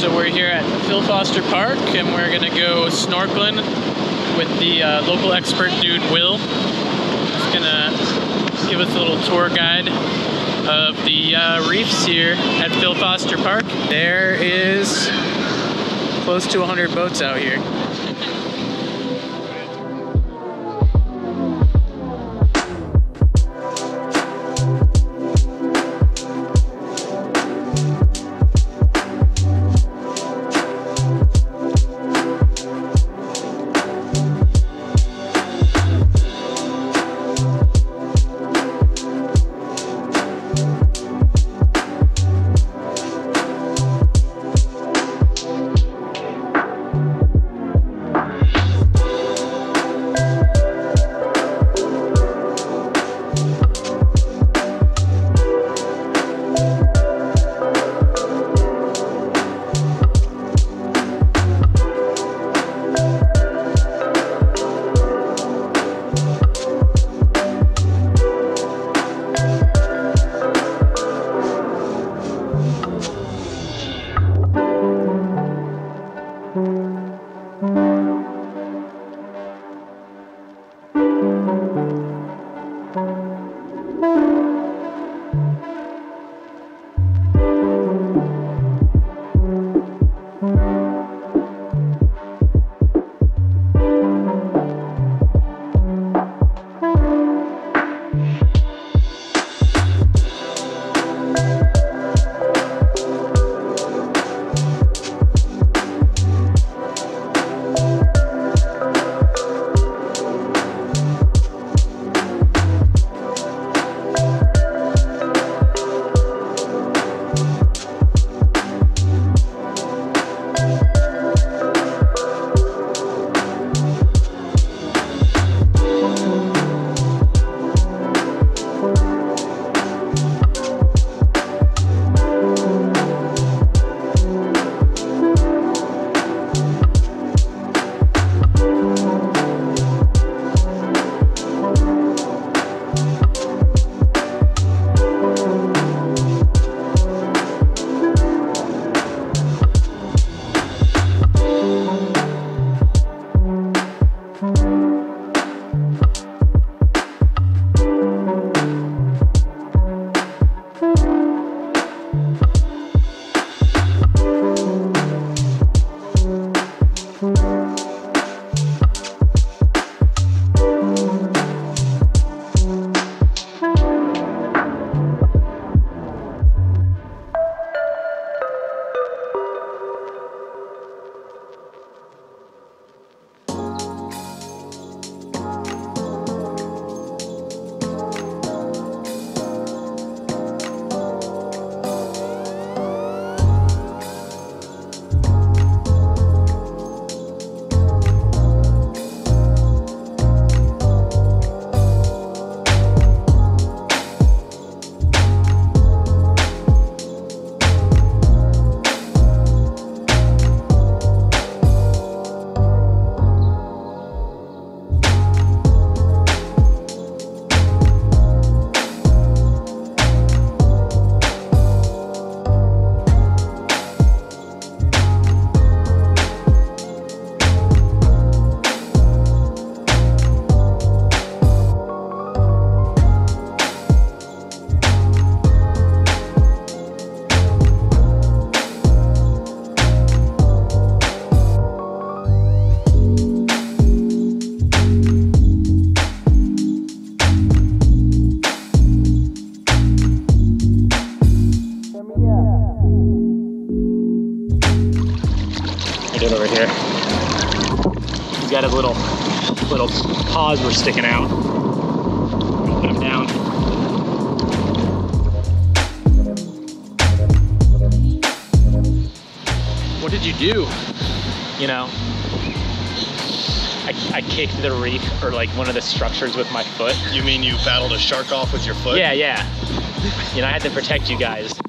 So we're here at Phil Foster Park and we're gonna go snorkeling with the local expert dude, Will. He's gonna give us a little tour guide of the reefs here at Phil Foster Park. There is close to 100 boats out here. Get over here. He's got his little paws were sticking out. Put him down. What did you do? You know, I kicked the reef or like one of the structures with my foot. You mean you battled a shark off with your foot? Yeah, yeah. You know, I had to protect you guys.